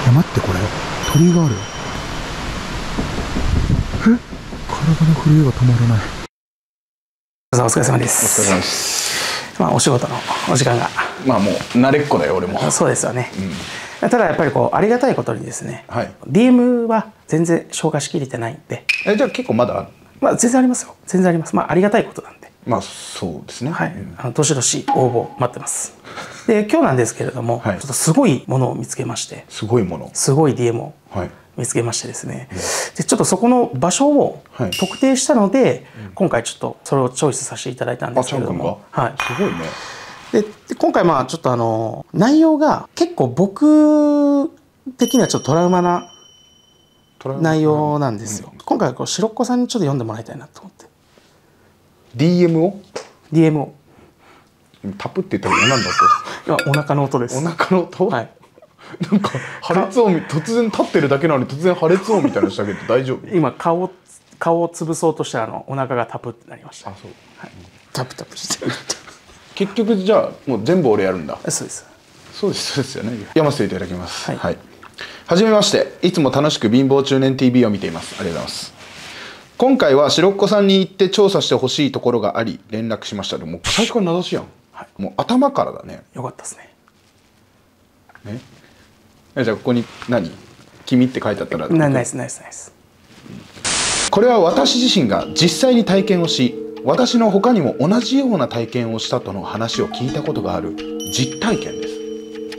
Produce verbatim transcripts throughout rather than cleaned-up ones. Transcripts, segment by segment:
や、待って、これ鳥居がある。え、体の震えが止まらない。 お疲れ様です。 お疲れ様です。 まあお仕事のお時間が、 まあもう慣れっこだよ俺も。 そうですよね、うん、ただやっぱりこうありがたいことにですね、はい、ディーエム は全然消化しきれてないんで。 え、じゃあ結構まだある？ まあ全然ありますよ。全然あります。まあありがたいことなんで。 まあそうですね。 はい、うん、あのどしどし応募待ってます。で今日なんですけれども、はい、ちょっとすごいものを見つけまして。 すごいもの。 すごい ディーエム を見つけましてですね、はい、でちょっとそこの場所を特定したので、はい、今回ちょっとそれをチョイスさせていただいたんですけれども、 はい、すごいね。 で今回まあちょっとあの内容が結構僕的にはちょっとトラウマな内容なんですよ。うん、今回はこう白っ子さんにちょっと読んでもらいたいなと思って。 ディーエム をディーエム をタプって言ったら何だと今お腹の音です。 お腹の音。 はい。 なんか破裂音、突然立ってるだけなのに突然破裂音みたいなのしたけど大丈夫？ 今顔を顔を潰そうとしたらあのお腹がタプってなりました。 あ、そう。 はい、タプタプしてる。 結局じゃあもう全部俺やるんだ。 そうです。 そうですそうですよね。読ませていただきます。はい。はい、はじめまして。いつも楽しく貧乏中年 ティーブイ を見ています。ありがとうございます。今回は白っ子さんに行って調査してほしいところがあり連絡しました。でも最初から名指しやん。はい、もう頭からだね。 よかったですね。 ね。じゃあここに何君って書いてあったらナイスナイスナイス。 これは私自身が実際に体験をし、私の他にも同じような体験をしたとの話を聞いたことがある実体験です。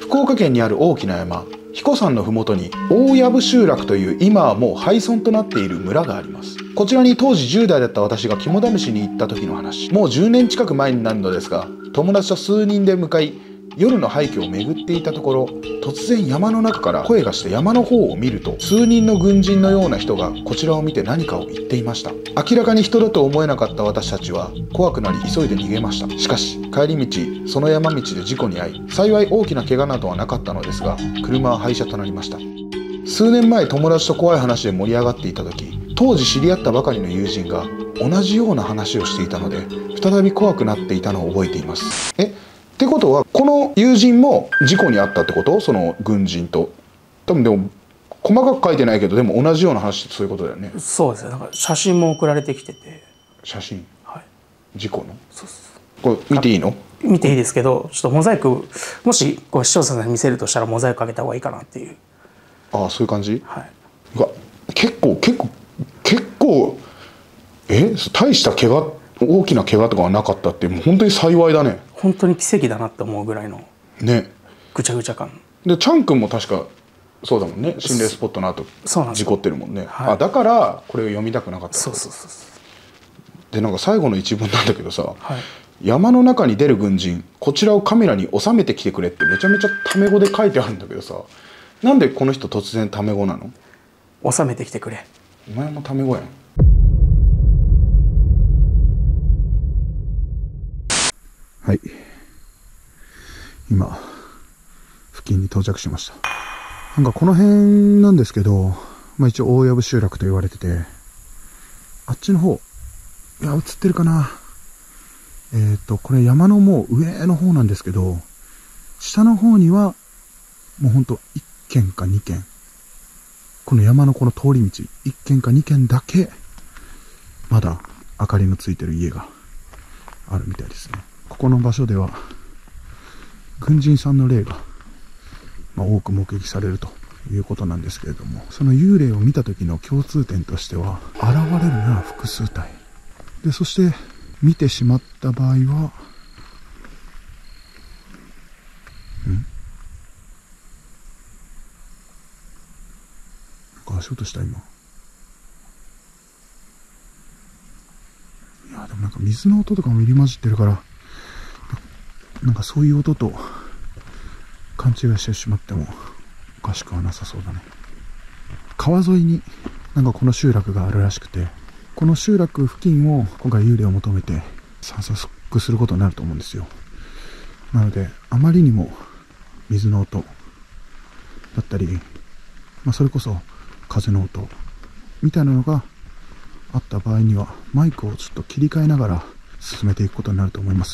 福岡県にある大きな山英彦山の麓に大藪集落という今はもう廃村となっている村があります。こちらに当時じゅう代だった私が肝試しに行った時の話。もうじゅうねん近く前になるのですが、友達と数人で向かい夜の廃墟を巡っていたところ、突然山の中から声がして山の方を見ると、数人の軍人のような人がこちらを見て何かを言っていました。明らかに人だと思えなかった私たちは怖くなり急いで逃げました。しかし帰り道、その山道で事故に遭い、幸い大きな怪我などはなかったのですが、車は廃車となりました。数年前友達と怖い話で盛り上がっていた時、当時知り合ったばかりの友人が同じような話をしていたので、再び怖くなっていたのを覚えています。えってことはこの友人も事故に遭ったってこと？その軍人と。多分でも細かく書いてないけど、でも同じような話ってそういうことだよね。 そうですね。なんか写真も送られてきてて。 写真？はい。事故の？ そうそう。 これ見ていいの？ 見ていいですけど、ちょっとモザイク、もしこう視聴者さんに見せるとしたらモザイクかけた方がいいかなっていう。 ああ、そういう感じ？ はい。 うわ、結構結構結構え大した怪我、大きな怪我とかはなかったって、もう本当に幸いだね。 本当に奇跡だなって思うぐらいのね、ぐちゃぐちゃ感で、チャン君も確かそうだもんね。心霊スポットの後事故ってるもんね。はい、あ、だからこれを読みたくなかった。 そうそうそうそう。 でなんか最後の一文なんだけどさ、はい、山の中に出る軍人、こちらをカメラに収めてきてくれってめちゃめちゃタメ語で書いてあるんだけどさ、なんでこの人突然タメ語なの？ 収めてきてくれ。 お前もタメ語やん。はい、今付近に到着しました。なんかこの辺なんですけど、まあ一応大藪集落と言われてて、あっちの方、いや映ってるかな、えっとこれ山のもう上の方なんですけど、下の方にはもうほんといっけんかにけん、この山のこの通り道いっけんかにけんだけまだ明かりのついてる家があるみたいですね。ここの場所では軍人さんの霊が、まあ、多く目撃されるということなんですけれども、その幽霊を見た時の共通点としては、現れるのは複数体で、そして見てしまった場合はんなんか足音した今。いやでもなんか水の音とかも入り混じってるから、なんかそういう音と勘違いしてしまってもおかしくはなさそうだね。川沿いになんかこの集落があるらしくて、この集落付近を今回幽霊を求めて散策することになると思うんですよ。なのであまりにも水の音だったり、まあ、それこそ風の音みたいなのがあった場合には、マイクをちょっと切り替えながら進めていくことになると思います。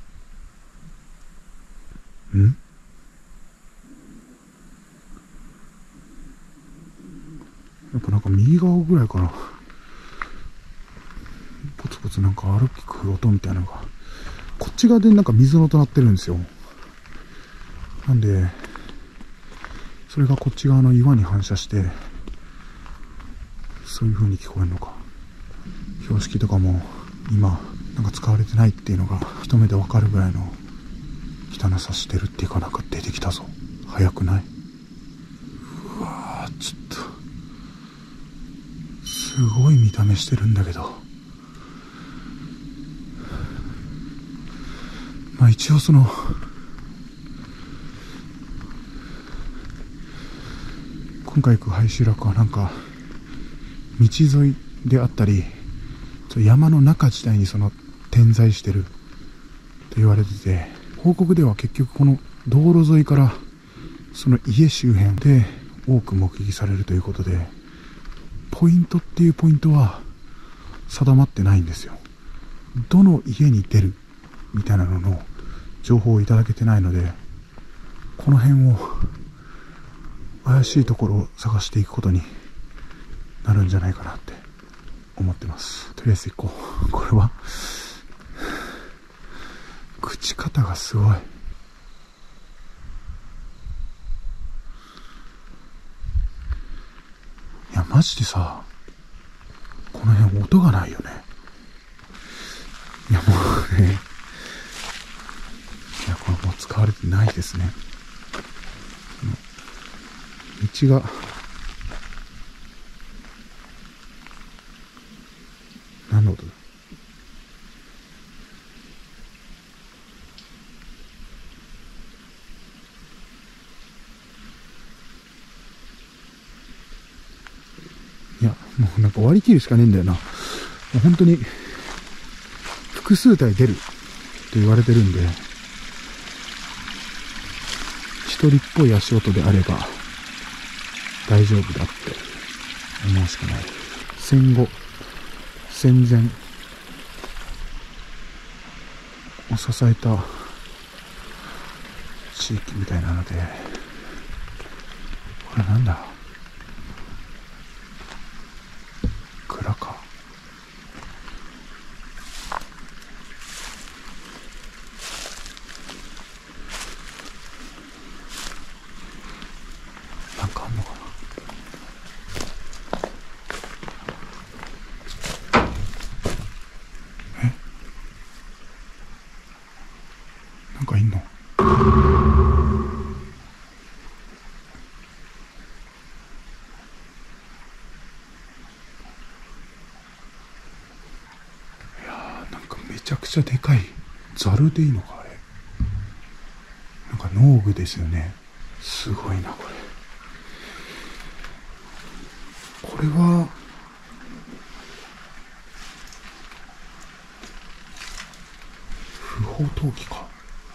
んやっぱなんか右側ぐらいからポツポツなんか歩く音みたいなのが、こっち側でなんか水の音鳴ってるんですよ。なんでそれがこっち側の岩に反射してそういう風に聞こえるのか。標識とかも今なんか使われてないっていうのが一目でわかるぐらいの汚さしてるっていうか、なんか出てきたぞ。早くない？うわー、ちょっとすごい見た目してるんだけど、まあ一応その今回行く廃集落はなんか道沿いであったり山の中自体にその点在してると言われてて、報告では結局この道路沿いからその家周辺で多く目撃されるということで、ポイントっていうポイントは定まってないんですよ。どの家に出るみたいなのの情報をいただけてないので、この辺を怪しいところを探していくことになるんじゃないかなって思ってます。とりあえず行こう。これは朽ち方がすごい。いやマジでさ、この辺音がないよね。いやもうね、いやこれもう使われてないですね。道が何の音だ。いやもうなんか割り切るしかねえんだよな。もう本当に複数体出ると言われてるんで、一人っぽい足音であれば大丈夫だって思うしかない。戦後戦前を支えた地域みたいなので、これなんだ、蔵か。なんかあんのかな。なんかいんの？いやーなんかめちゃくちゃでかいザルでいいのかあれ。なんか農具ですよね。すごいなこれ。これは不法投棄か。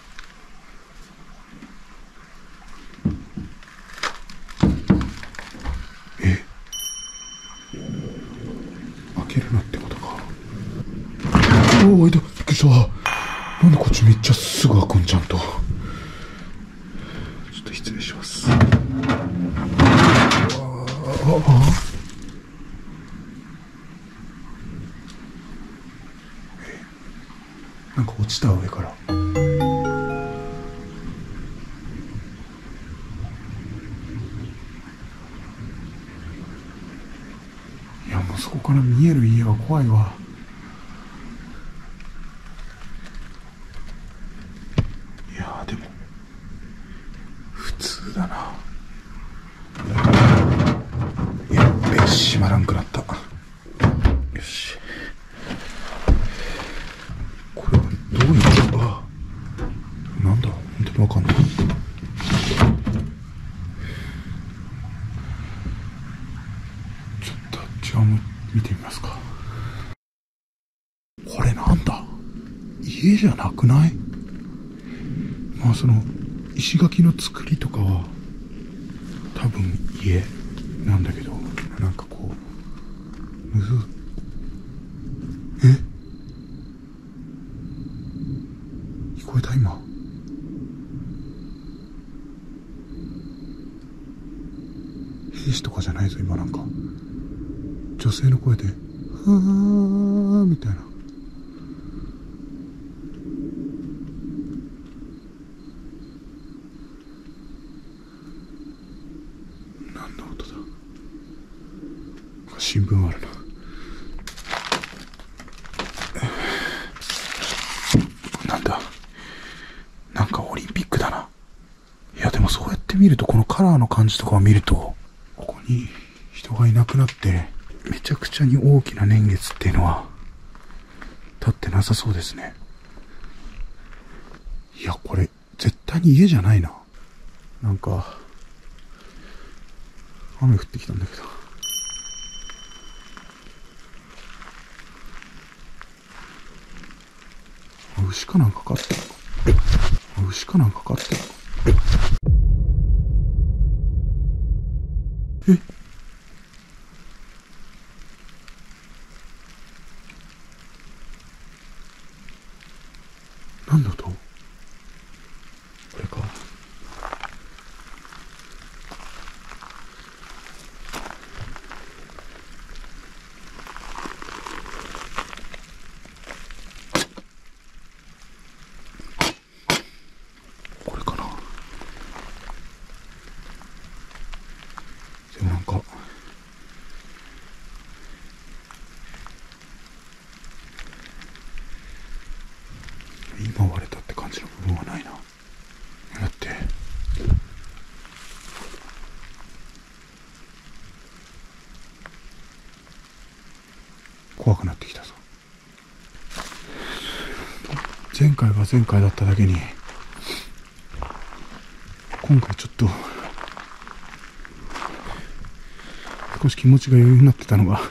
開けるなってことか。おお、いた、びっくりした。なんでこっちめっちゃすぐ開くん、ちゃんと。ちょっと失礼します。ああ、え、なんか落ちた上から。いやもうそこから見える家は怖いわ。いやでも普通だな。やっべ、閉まらんくなった。よし、これはどういうことだ。なんだ、本当にわかんない。違うの見てみますか。これなんだ、家じゃなくない？まあその石垣の作りとかは多分家なんだけど、なんかこうむず、え、聞こえた今。兵士とかじゃないぞ今。なんか女性の声で「はー」みたいな。何の音だ。新聞あるな。なんだ。なんかオリンピックだな。いやでもそうやって見ると、このカラーの感じとかを見ると、ここに人がいなくなってめちゃくちゃに大きな年月っていうのは立ってなさそうですね。いやこれ絶対に家じゃないな。なんか雨降ってきたんだけど、牛かなんか飼ってるのか。牛かなんか飼ってるのか。え、何の音？これか。これかな。でもなんか今割れたって感じの部分はないな。だって怖くなってきたぞ。前回が前回だっただけに、今回ちょっと少し気持ちが余裕になってたのが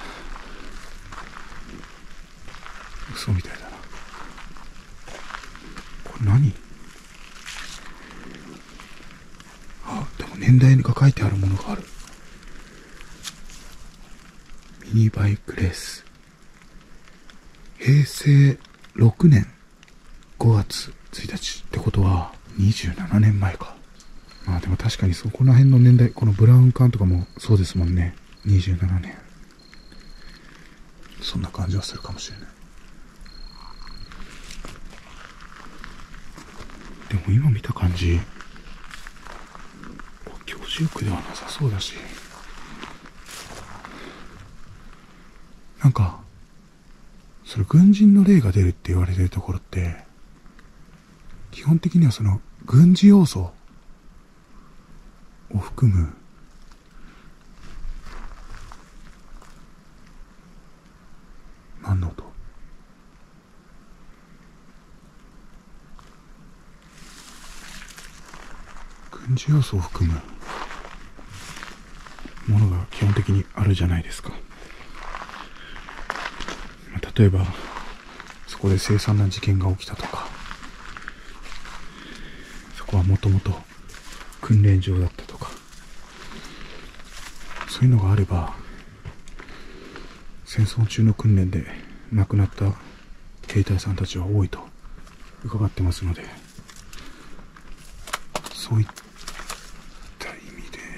嘘みたいだな。これ何？あ、でも年代が書いてあるものがある。ミニバイクレース、へいせいろくねんごがつついたちってことはにじゅうななねんまえか。まあでも確かにそこら辺の年代、このブラウン管とかもそうですもんね。にじゅうななねん、そんな感じはするかもしれない。でも今見た感じ、居住区ではなさそうだし、なんかそれ軍人の霊が出るって言われてるところって基本的にはその軍事要素を含む何の音？軍事要素を含むものが基本的にあるじゃないですか。例えばそこで凄惨な事件が起きたとか、そこはもともと訓練場だったとか、そういうのがあれば、戦争中の訓練で亡くなった兵隊さんたちは多いと伺ってますので、そういった意味で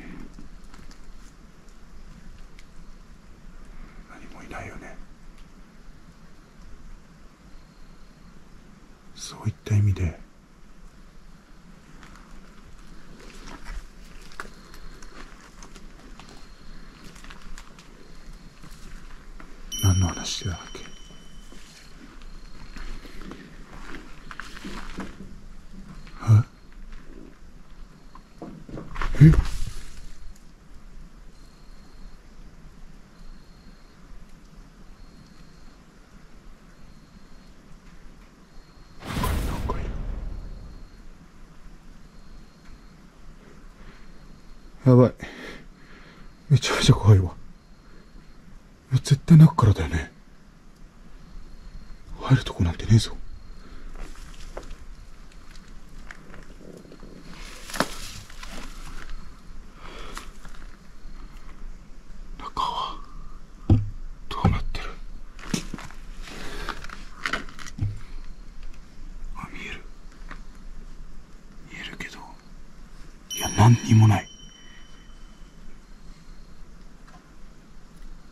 何もいないよね。そういった意味で何の話してたっけ。ええ、なんかいる。やばい、めちゃめちゃ怖いわ。絶対中からだよね。入るとこなんてねえぞ。中はどうなってる？あ、見える見えるけど、いや何にもない。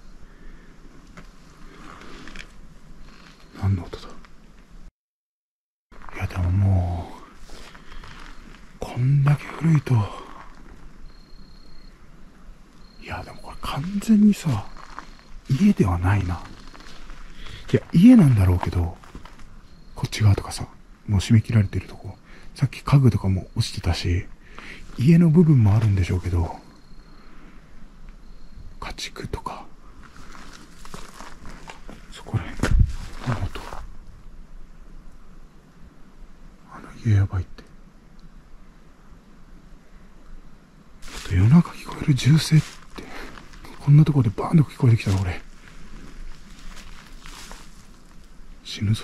こんだけ古いと、いやでもこれ完全にさ、家ではないな。いや家なんだろうけど、こっち側とかさ、もう締め切られてるとこ、さっき家具とかも落ちてたし、家の部分もあるんでしょうけど、家畜とかそこらへん、あの音、あの家やばいって。あと夜中聞こえる銃声って、こんなところでバーンと聞こえてきたら俺死ぬぞ。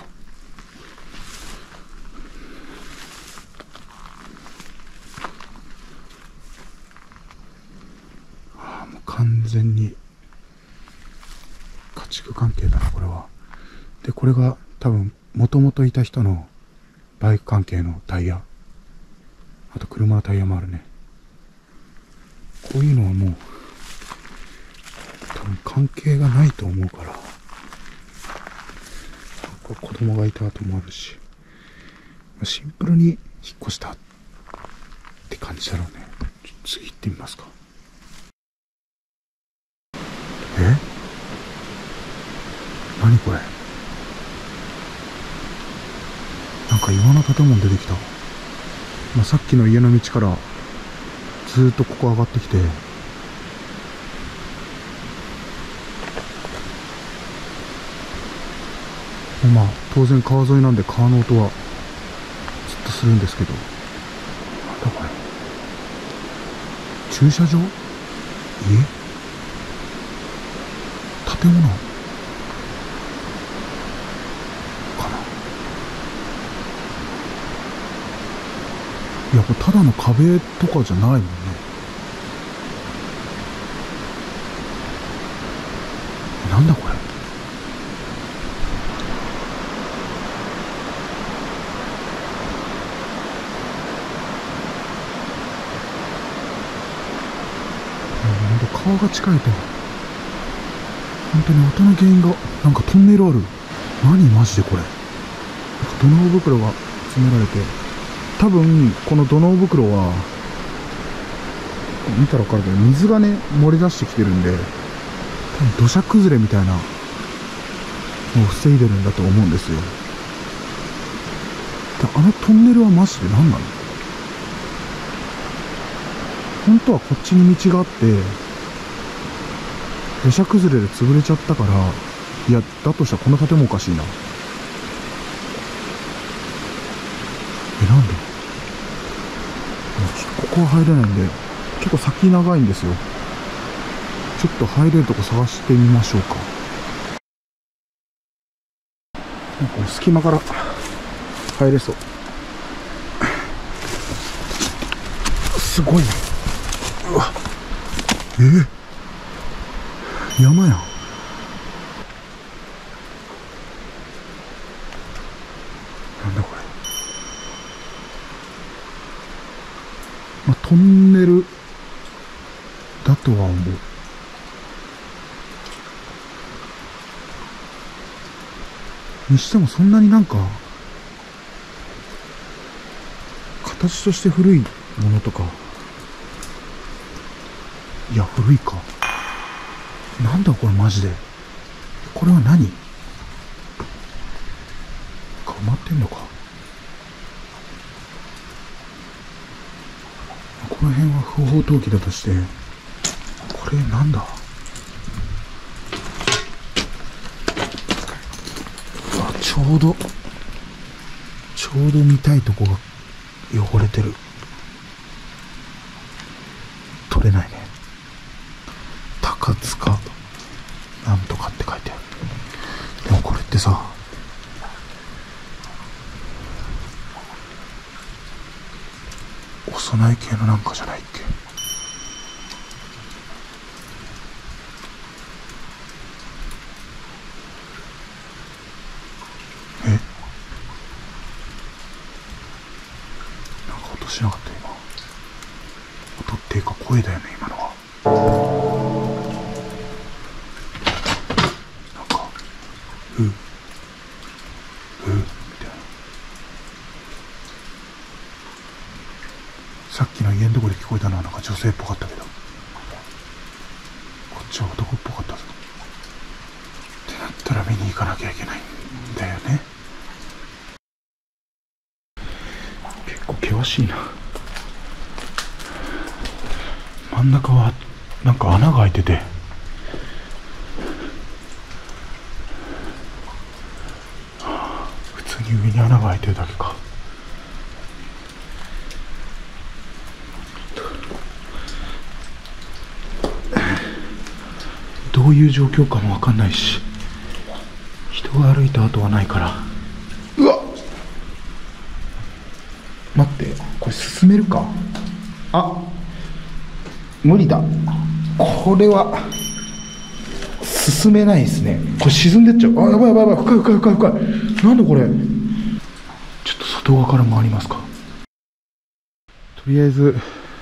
ああ、もう完全に家畜関係だなこれは。でこれが多分もともといた人のバイク関係のタイヤ、あと車のタイヤもあるね。こういうのはもう多分関係がないと思うから、これ子供がいた後もあるし、シンプルに引っ越したって感じだろうね。ちょっと次行ってみますか。え？何これ？なんか岩の建物出てきた。まあ、さっきの家の道からずーっとここ上がってきて、まあ当然川沿いなんで川の音はずっとするんですけど、なんだこれ、駐車場？家？建物かな。いやこれただの壁とかじゃないもんね。なんだこれ。川が近いと本当に音の原因が、なんかトンネルある。何マジでこれ。土のう袋が詰められて、多分この土のう袋は見たら分かるけど水がね漏れ出してきてるんで、多分土砂崩れみたいなのを防いでるんだと思うんですよ。であのトンネルはマジで何なの。本当はこっちに道があって土砂崩れで潰れちゃったから、いやだとしたらこの建物おかしいな。え、なんで？ちょっとここは入れないんで、結構先長いんですよ。ちょっと入れるとこ探してみましょうか。なんか隙間から入れそう。すごいな。うわ、えー山やん。なんだこれ。まあ、トンネルだとは思う。にしてもそんなになんか形として古いものとか、いや古いか。なんだこれマジで。これは何？埋まってんのか。この辺は不法投棄だとして、これなんだ。うわ、ちょうどちょうど見たいとこが汚れてる。取れないね。高塚なんとかって書いてある。でもこれってさ、お供え系のなんかじゃないっけ。え、なんか音しなかった今。音っていうか声だよね今のは。なんかうううみたいな。 さっきの家のところで聞こえたのはなんか女性っぽかったけど、こっちは男っぽかったぞ。ってなったら見に行かなきゃいけないんだよね。結構険しいな。真ん中はなんか穴が開いてて、普通に上に穴が開いてるだけか。どういう状況かも分かんないし、人が歩いた跡はないから。うわっ、待って、これ進めるか。あ、無理だ。これは進めないですね。これ沈んでっちゃう。あ、やばいやばいやばい、深い深い深い深い。なんでこれ。ちょっと外側から回りますか。とりあえず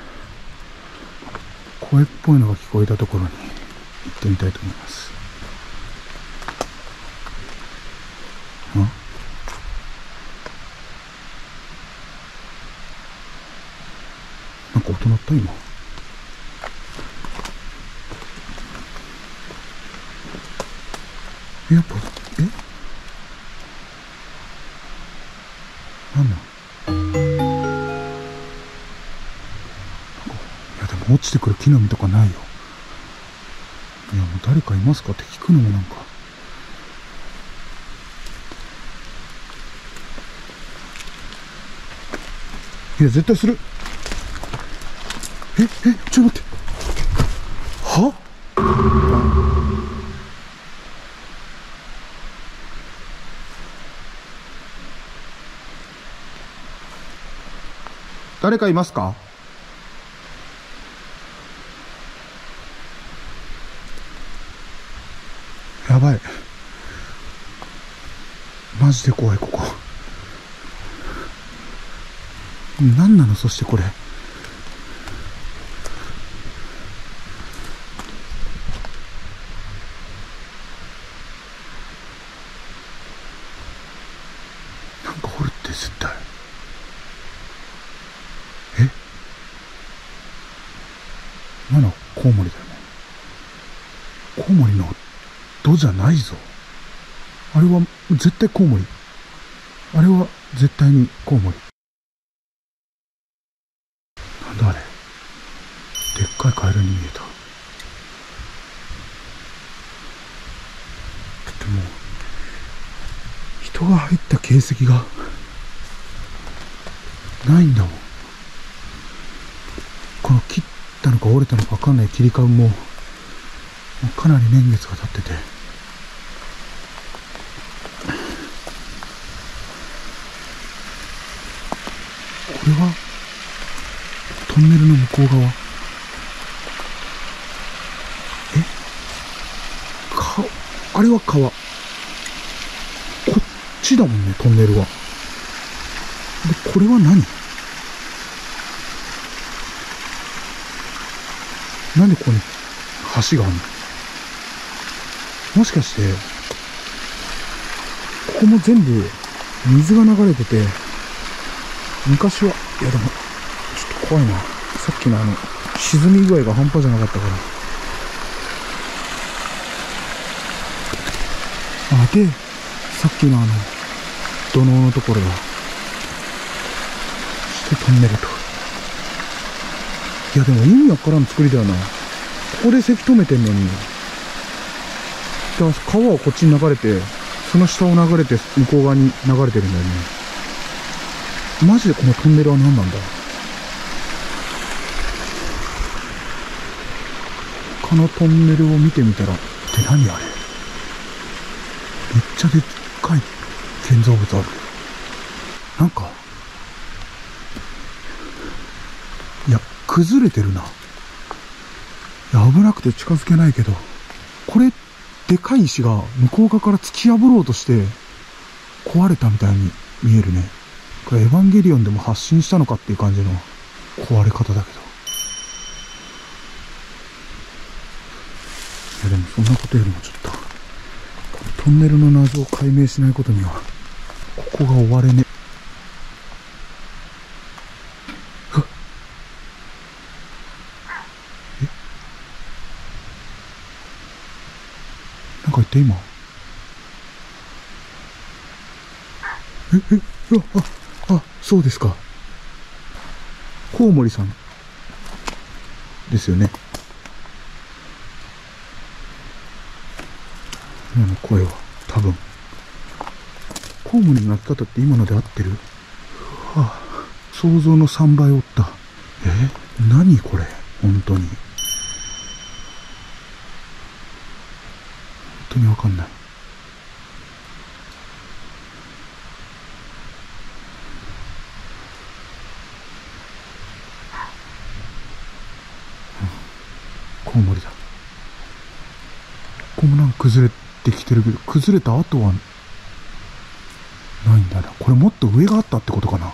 声っぽいのが聞こえたところに行ってみたいと思います。ん？なんか音鳴った今。やっぱ、え？なんなん？いやでも落ちてくる木の実とかないよ。いやもう誰かいますかって聞くのもなんか。いや絶対する。え、え、ちょっと待って。は？誰かいますか？やばい。マジで怖い、ここ。何なの、そしてこれ。なんか掘るって絶対。え？今のコウモリだよね。コウモリの土じゃないぞ。あれは絶対コウモリ。あれは絶対にコウモリ。なんだあれ。でっかいカエルに見えた。だってもう人が入った形跡がないんだもん。この切ったのか折れたのか分かんない切り株ももうかなり年月が経ってて、これはトンネルの向こう側。え、か、あれは川。こっちだもんね、トンネルは。で、これは何？なんでここに橋があるの？もしかして、ここも全部水が流れてて、昔は、いやでも、ちょっと怖いな。さっきのあの、沈み具合が半端じゃなかったから。あ、で、さっきのあの、土のうのところだ。そしてトンネルと。いやでも意味わからん作りだよな。ここでせき止めてんのに。だから川はこっちに流れて、その下を流れて向こう側に流れてるんだよね。マジでこのトンネルは何なんだ。他のトンネルを見てみたら、って何あれ。めっちゃでっかい建造物ある。なんか、いや、崩れてるな。いや、危なくて近づけないけど、これ、でかい石が向こう側から突き破ろうとして壊れたみたいに見えるね。これエヴァンゲリオンでも発信したのかっていう感じの壊れ方だけど。いやでもそんなことよりもちょっと、このトンネルの謎を解明しないことには、ここが終われね。 なんか言って今。え、え、うわ、あ、あ、そうですか。コウモリさんですよね。今の声は多分コウモリの鳴き方って今ので合ってる？はあ、想像のさんばいおった。え、何これ、本当に本当にわかんない。コウモリだ。ここもなんか崩れてきてるけど、崩れた跡はないんだな。これもっと上があったってことかな。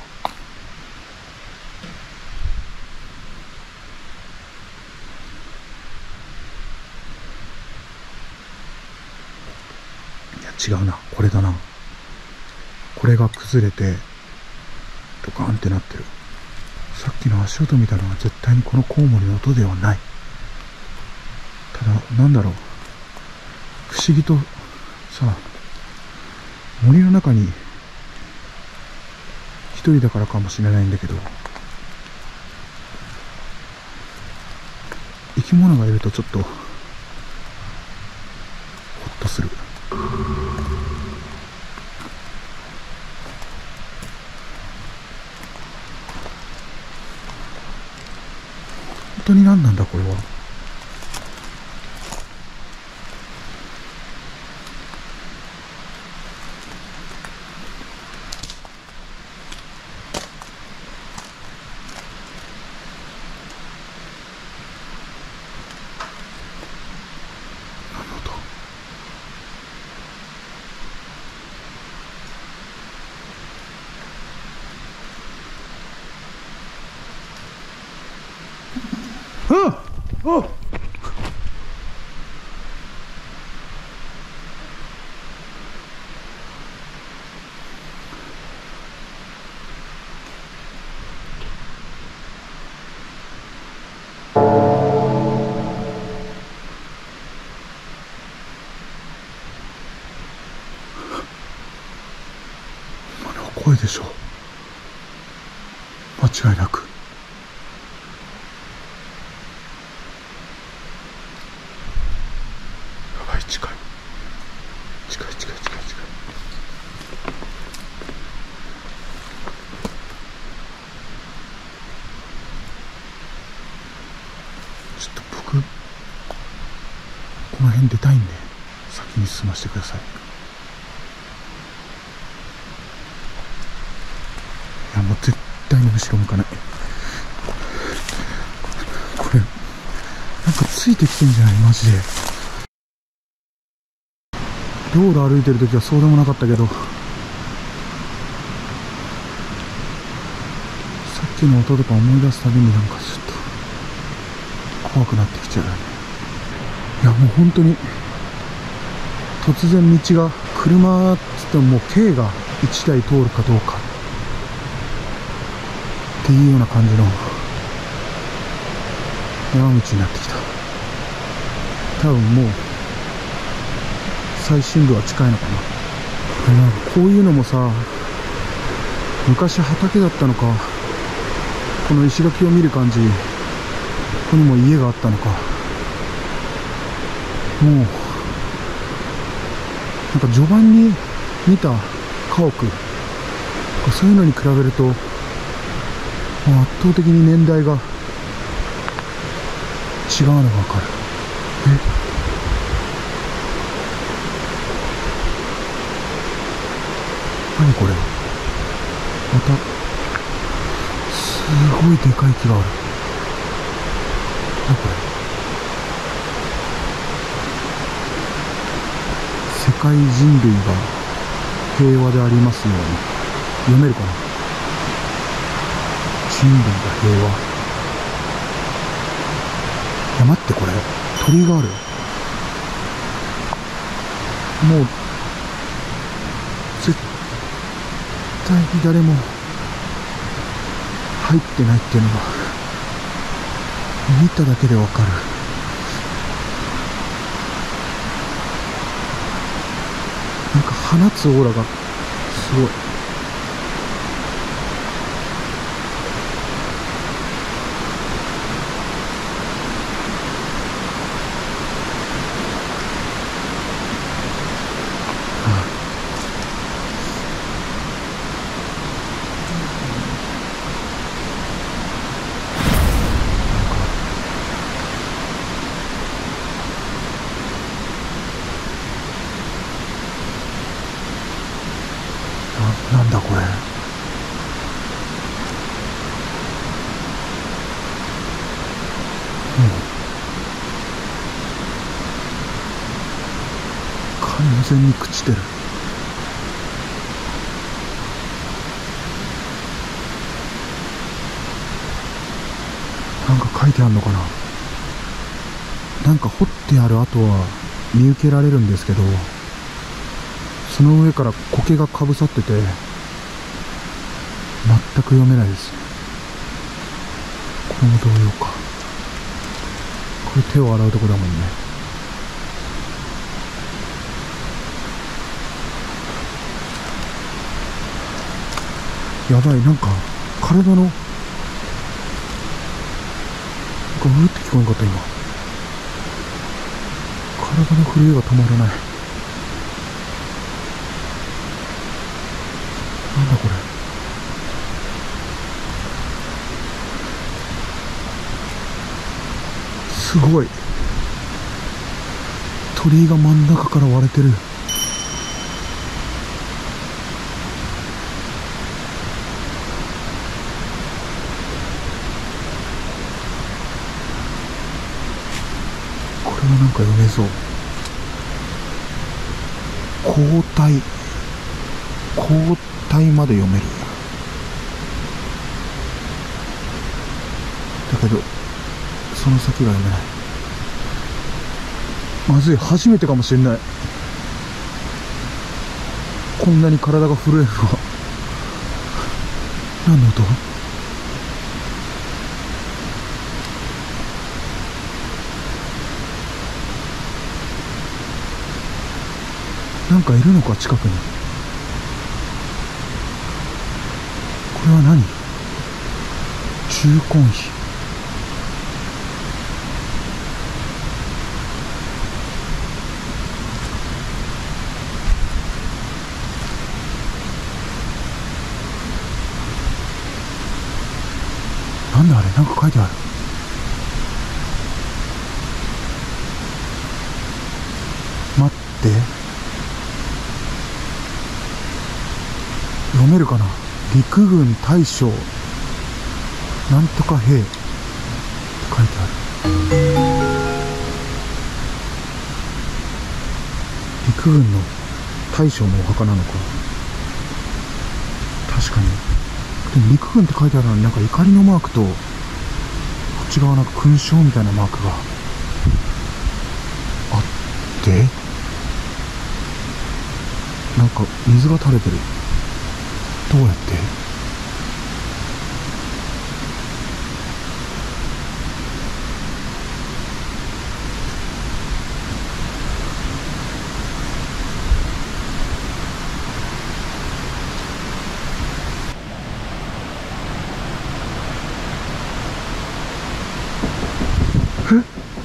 いや違うな、これだな。これが崩れてドカーンってなってる。さっきの足音みたいなのは絶対にこのコウモリの音ではない。ただなんだろう、不思議とさ、森の中に一人だからかもしれないんだけど、生き物がいるとちょっとホッとする。本当に何なんだこれは。ああ、今のは声でしょう。間違いなく。やばい、近い近い近い近い近い。ちょっと僕この辺出たいんで先に進ませてください。いやもう絶対に後ろ向かない。これなんかついてきてんじゃないマジで。道路歩いてる時はそうでもなかったけど、さっきの音とか思い出すたびになんかちょっと怖くなってきちゃうよね。いやもう本当に突然道が、車っつってももう軽がいちだい通るかどうかっていうような感じの山道になってきた。多分もう最深部は近いのかな。これなんかこういうのもさ、昔畑だったのか、この石垣を見る感じ、ここにも家があったのか、もうなんか序盤に見た家屋、そういうのに比べるともう圧倒的に年代が違うのが分かる。え何これ、またすごいでかい木がある。何これ、世界人類が平和でありますように、読めるかな。人類が平和。いや待って、これ鳥居がある。もう絶対に誰も入ってないっていうのが見ただけでわかる。 なんか放つオーラがすごい。な、なんだこれ。うん、完全に朽ちてる。なんか書いてあんのかな。なんか掘ってある跡は見受けられるんですけど、その上から苔がかぶさってて全く読めないです。これも同様か。これ手を洗うとこだもんね。やばい、なんか体のなんかうーって聞こえんかった。今体の震えが止まらない。なんだこれ。すごい。鳥居が真ん中から割れてる。これはなんか読めそう。交代交代まで読める。だけどその先が読めない。まずい、初めてかもしれない。こんなに体が震えるのは。何の音？なんかいるのか、近くに。これは何？中婚碑。なんだあれ、なんか書いてある。待って、読めるかな。陸軍大将なんとか兵って書いてある。陸軍の大将のお墓なのか。確かに。でも陸軍って書いてあるのに、なんか怒りのマークと、こっち側なんか勲章みたいなマークがあって、なんか水が垂れてる。どうやって？え？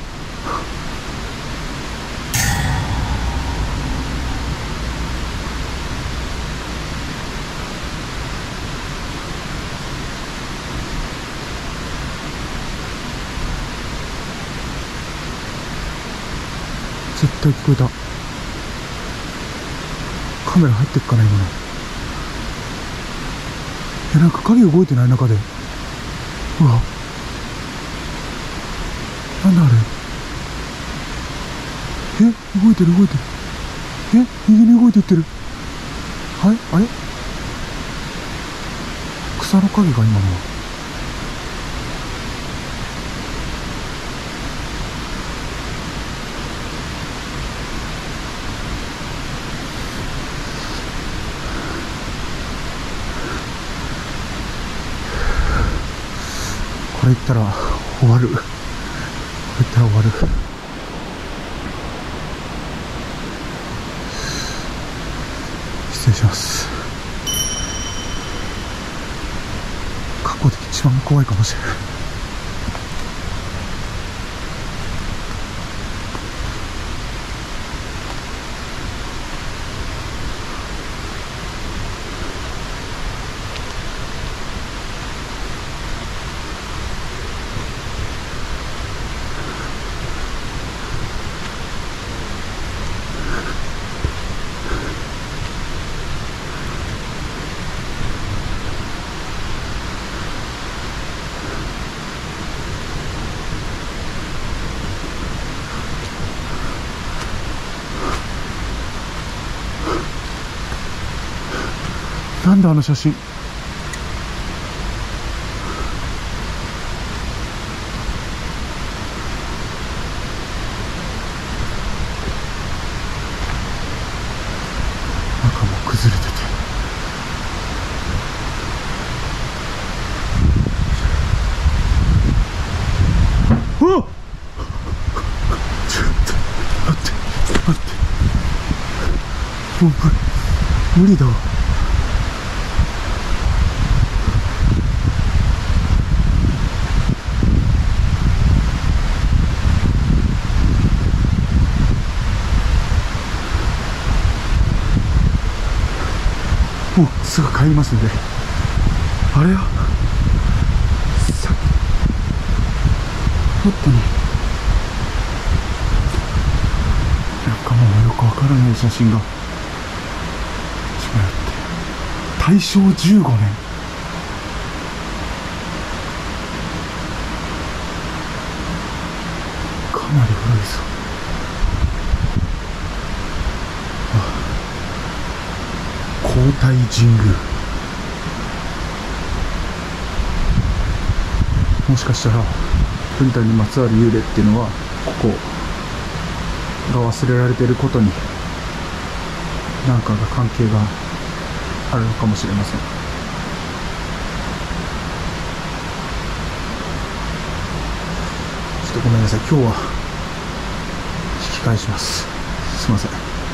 絶対聞こえた。カメラ入ってっかな今の。え、なんか影動いてない中で。うわ、なんだあれ。え、動いてる動いてる。え、右に動いていってる。はい、あれ、草の影が今のは。これ言ったら終わる。これ言ったら終わる。 失礼します。過去で一番怖いかもしれない。なんであの写真。中も崩れてて、うわっ、ちょっと待って待って、もう無理だわ。もうすぐ帰りますんで。あれはさっき本当になんかもうよくわからない写真が違って大正じゅうごねん、かなり古いぞ。皇太神宮、もしかしたら文太にまつわる幽霊っていうのはここが忘れられていることに何かが関係があるのかもしれません。ちょっとごめんなさい、今日は引き返します。すいません。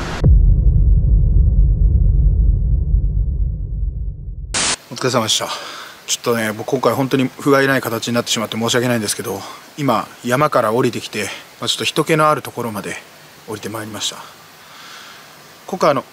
お疲れ様でした。ちょっとね、僕今回本当に不甲斐ない形になってしまって申し訳ないんですけど、今山から降りてきて、まあ、ちょっと人気のあるところまで降りてまいりました。今回あの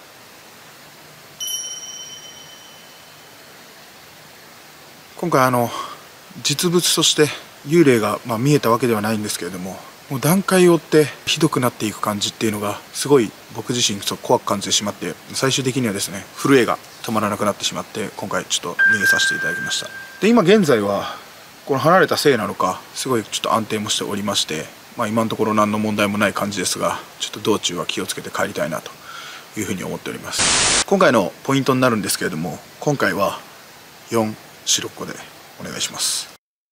今回あの実物として幽霊がまあ見えたわけではないんですけれども、もう段階を追ってひどくなっていく感じっていうのがすごい僕自身そう怖く感じてしまって、最終的にはですね震えが止まらなくなってしまって、今回ちょっと逃げさせていただきました。で今現在はこの離れたせいなのかすごいちょっと安定もしておりまして、まあ、今のところ何の問題もない感じですが、ちょっと道中は気をつけて帰りたいなというふうに思っております。今回のポイントになるんですけれども、今回はよん白っ子でお願いします。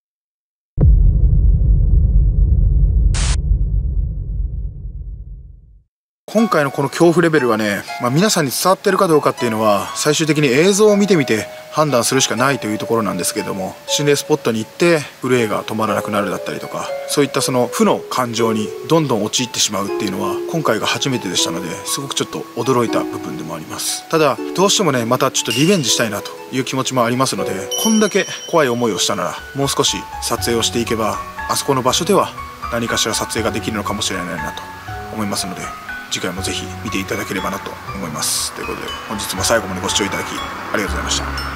今回のこの恐怖レベルはね、まあ、皆さんに伝わってるかどうかっていうのは最終的に映像を見てみて判断するしかないというところなんですけれども、心霊スポットに行って震えが止まらなくなるだったりとか、そういったその負の感情にどんどん陥ってしまうっていうのは今回が初めてでしたので、すごくちょっと驚いた部分でもあります。ただどうしてもねまたちょっとリベンジしたいなという気持ちもありますので、こんだけ怖い思いをしたならもう少し撮影をしていけば、あそこの場所では何かしら撮影ができるのかもしれないなと思いますので、次回もぜひ見ていただければなと思います。ということで本日も最後までご視聴いただきありがとうございました。